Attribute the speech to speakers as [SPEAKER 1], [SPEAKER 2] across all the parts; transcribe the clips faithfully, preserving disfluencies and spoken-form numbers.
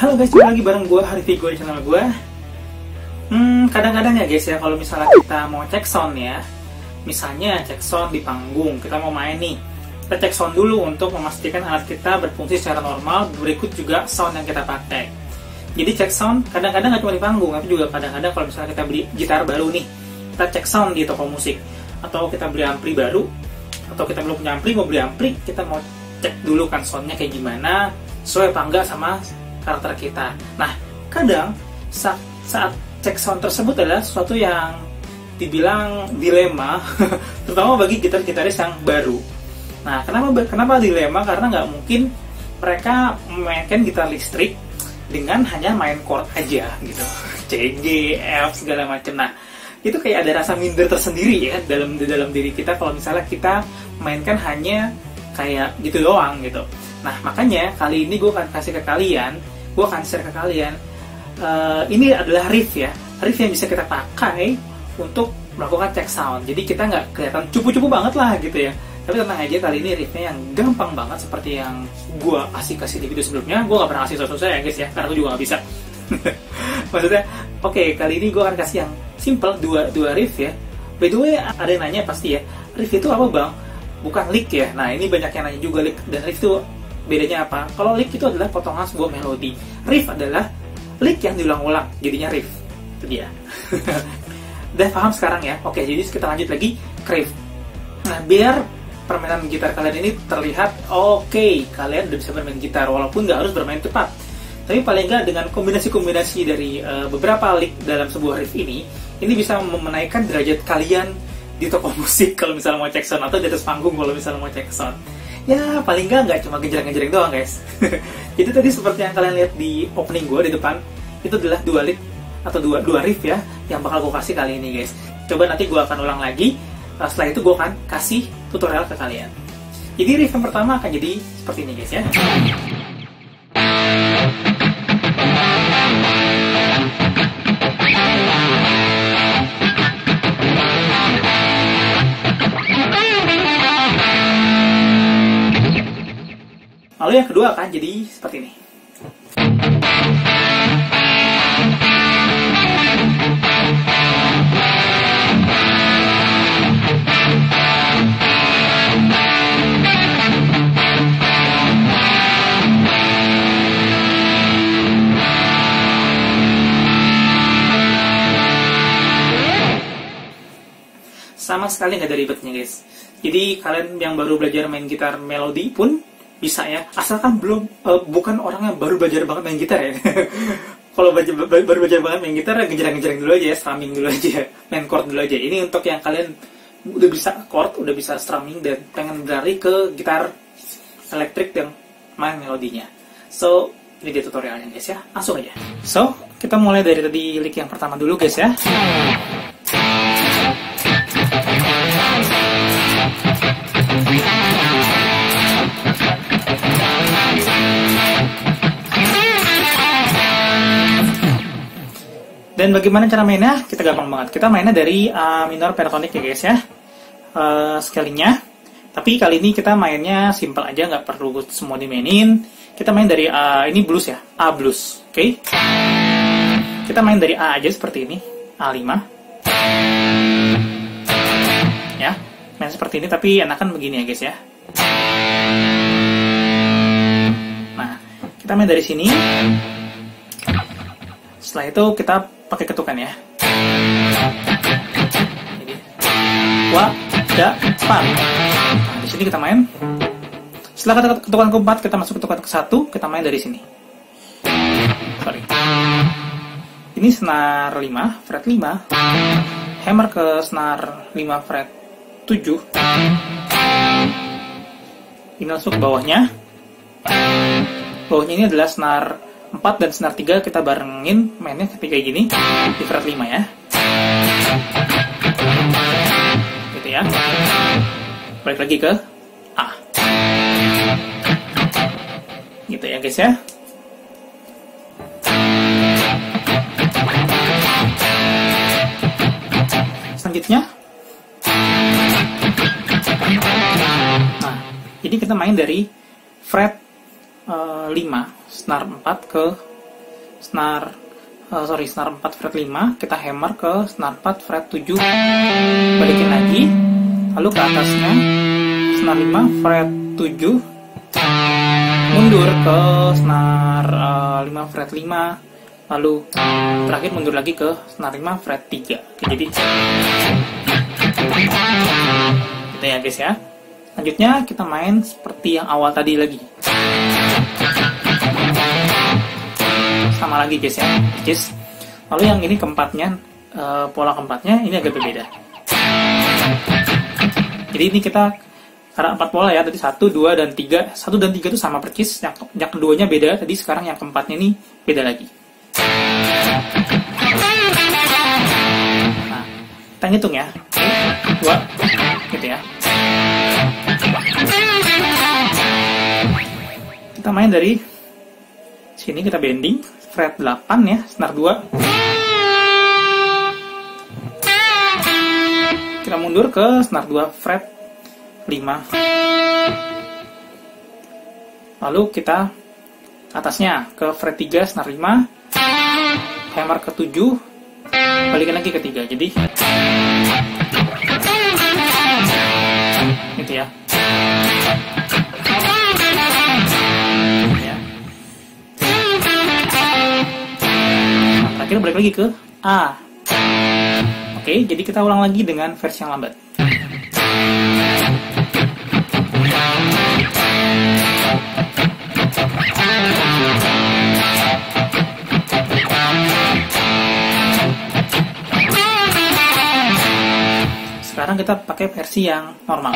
[SPEAKER 1] Halo guys, kembali lagi bareng gue, Hari Vigo di channel gue. Hmm, kadang-kadang ya guys ya, kalau misalnya kita mau cek sound ya, misalnya cek sound di panggung, kita mau main nih, kita cek sound dulu untuk memastikan alat kita berfungsi secara normal, berikut juga sound yang kita pakai. Jadi cek sound kadang-kadang nggak cuma di panggung, tapi juga kadang-kadang kalau misalnya kita beli gitar baru nih, kita cek sound di toko musik, atau kita beli ampli baru, atau kita belum punya ampli, mau beli ampli, kita mau cek dulu kan soundnya kayak gimana, sesuai apa enggak sama karakter kita. Nah, kadang saat, saat cek sound tersebut adalah sesuatu yang dibilang dilema, terutama bagi gitar-gitaris yang baru. Nah, kenapa kenapa dilema? Karena nggak mungkin mereka memainkan gitar listrik dengan hanya main chord aja gitu, C, G, F segala macam. Nah, itu kayak ada rasa minder tersendiri ya dalam di dalam diri kita kalau misalnya kita mainkan hanya kayak gitu doang gitu. Nah, makanya kali ini gue akan kasih ke kalian, gue akan share ke kalian, uh, ini adalah riff ya, riff yang bisa kita pakai untuk melakukan cek sound. Jadi kita nggak kelihatan cupu-cupu banget lah gitu ya. Tapi tenang aja, kali ini riffnya yang gampang banget seperti yang gue kasih-kasih di video sebelumnya. Gue nggak pernah kasih susah-susah ya guys ya, karena gue juga nggak bisa. Maksudnya, oke, okay, kali ini gue akan kasih yang simple, dua, dua riff ya. By the way, ada yang nanya pasti ya, riff itu apa bang? Bukan lick ya. Nah, ini banyak yang nanya juga, lick dan riff itu bedanya apa? Kalau lick itu adalah potongan sebuah melodi. Riff adalah lick yang diulang-ulang, jadinya riff. Itu dia. Udah paham sekarang ya? Oke, jadi kita lanjut lagi ke riff. Nah, biar permainan gitar kalian ini terlihat oke, okay, kalian udah bisa bermain gitar walaupun nggak harus bermain cepat. Tapi paling nggak dengan kombinasi-kombinasi dari uh, beberapa lick dalam sebuah riff ini, ini bisa menaikkan derajat kalian di toko musik kalau misalnya mau cek sound, atau di atas panggung kalau misalnya mau cek sound. Ya, paling nggak nggak cuma genjreng-genjreng doang guys. Itu tadi seperti yang kalian lihat di opening gue di depan, itu adalah dua lick atau dua, dua riff ya yang bakal gue kasih kali ini guys. Coba nanti gue akan ulang lagi, setelah itu gue akan kasih tutorial ke kalian. Jadi riff yang pertama akan jadi seperti ini guys ya. Lalu yang kedua akan jadi seperti ini. Sama sekali nggak ada ribetnya guys. Jadi kalian yang baru belajar main gitar melodi pun bisa ya, asalkan belum uh, bukan orang yang baru belajar banget main gitar ya. Kalau baru belajar banget main gitar, genjreng-genjreng dulu aja ya, strumming dulu aja, main chord dulu aja. Ini untuk yang kalian udah bisa chord, udah bisa strumming dan pengen berlari ke gitar elektrik yang main melodinya. So, ini dia tutorialnya guys ya, langsung aja. So, kita mulai dari tadi lick yang pertama dulu guys ya. Dan bagaimana cara mainnya? Kita gampang banget. Kita mainnya dari A minor pentatonic ya guys ya, uh, scalingnya. Tapi kali ini kita mainnya simple aja, nggak perlu semua dimainin. Kita main dari A, ini blues ya, A blues, oke? Okay? Kita main dari A aja seperti ini, A lima. Ya, main seperti ini tapi enakan begini ya guys ya. Nah, kita main dari sini. Setelah itu kita pakai ketukan ya. Jadi, wa, da, pan. Nah, di sini kita main. Setelah ketukan keempat, kita masuk ketukan ke satu, kita main dari sini. Sorry. Ini senar lima, fret lima. Hammer ke senar lima, fret tujuh. Ini masuk ke bawahnya. Bawahnya ini adalah senar empat dan senar tiga, kita barengin mainnya ketika gini di fret lima ya. Gitu ya. Balik lagi ke A. Gitu ya guys ya. Selanjutnya, nah, ini kita main dari fret uh, lima, senar empat ke senar uh, sorry senar empat fret lima, kita hammer ke senar empat fret tujuh, balikin lagi, lalu ke atasnya senar lima fret tujuh, mundur ke senar uh, lima fret lima, lalu terakhir mundur lagi ke senar lima fret tiga. Oke, jadi gitu ya guys ya. Selanjutnya kita main seperti yang awal tadi lagi, sama lagi guys ya, guys. Lalu yang ini keempatnya, uh, pola keempatnya ini agak berbeda. Jadi ini kita ada empat pola ya, tadi satu, dua, dan tiga. Satu dan tiga itu sama percis, yang, yang keduanya beda. Tadi sekarang yang keempatnya ini beda lagi. Nah, kita ngitung ya, dua, gitu ya. Kita main dari sini, kita bending, fret delapan ya, senar dua. Kita mundur ke senar dua fret lima, lalu kita atasnya ke fret tiga senar lima, hammer ke tujuh, balikin lagi ke tiga, jadi gitu ya. Nah, terakhir balik lagi ke A. Oke, jadi kita ulang lagi dengan versi yang lambat. Sekarang kita pakai versi yang normal.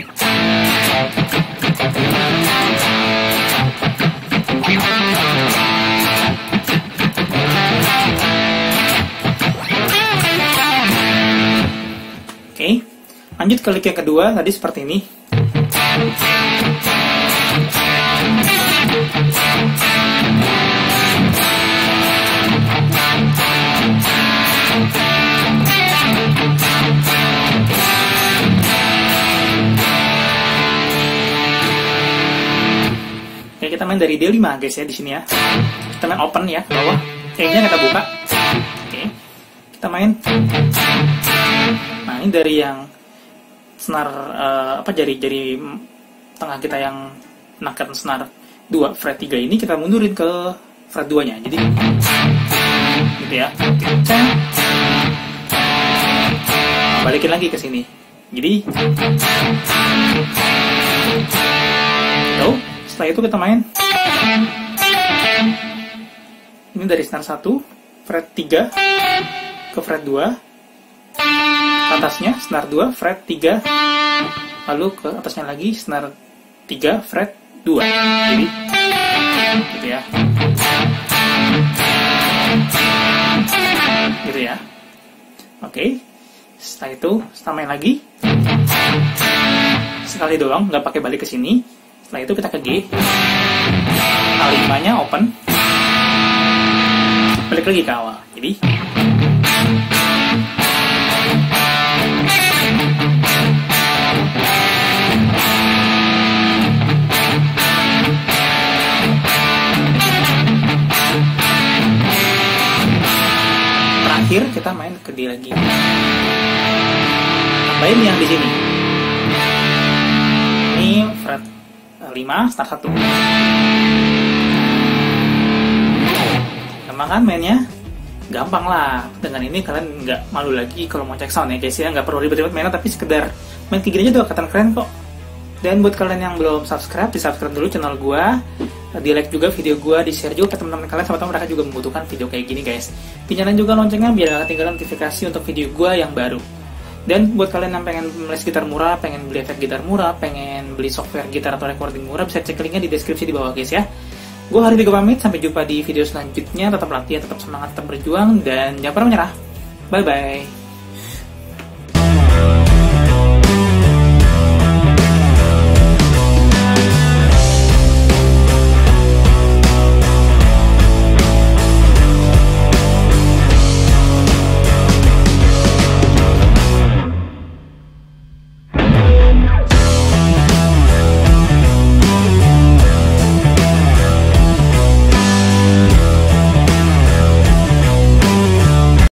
[SPEAKER 1] Oke, lanjut ke lick yang kedua, tadi seperti ini. Oke, kita main dari D lima guys ya di sini ya. Kita main open ya ke bawah. E-nya kita buka. Oke. Kita main. Nah, ini dari yang senar uh, apa jari-jari tengah kita yang menekan senar dua fret tiga ini kita mundurin ke fret dua-nya. Jadi gitu ya. Nah, balikin lagi ke sini. Jadi tuh, setelah itu kita main ini dari senar satu fret tiga ke fret dua, atasnya senar dua fret tiga, lalu ke atasnya lagi senar tiga fret dua. Jadi gitu ya. Gitu ya. Oke. Setelah itu kita main lagi. Sekali doang, nggak pakai balik ke sini. Setelah itu kita ke G. A lima-nya open. Balik lagi ke awal. Jadi terakhir kita main ke D lagi. Tambahin yang di sini. Ini fret lima, senar satu. Gampang kan mainnya? Gampang lah. Dengan ini kalian nggak malu lagi kalau mau cek sound ya guys ya. Nggak perlu ribet-ribet mainnya, tapi sekedar main kayak gini aja udah kelihatan keren kok. Dan buat kalian yang belum subscribe, di subscribe dulu channel gue. Di like juga video gue, di share juga ke teman-teman kalian, sama-sama mereka juga membutuhkan video kayak gini guys. Dinyalain juga loncengnya biar gak ketinggalan notifikasi untuk video gue yang baru. Dan buat kalian yang pengen les gitar murah, pengen beli efek gitar murah, pengen beli software gitar atau recording murah, bisa cek linknya di deskripsi di bawah guys ya. Gue Hari Vigo pamit, sampai jumpa di video selanjutnya. Tetap latihan, tetap semangat, tetap berjuang, dan jangan pernah menyerah. Bye bye.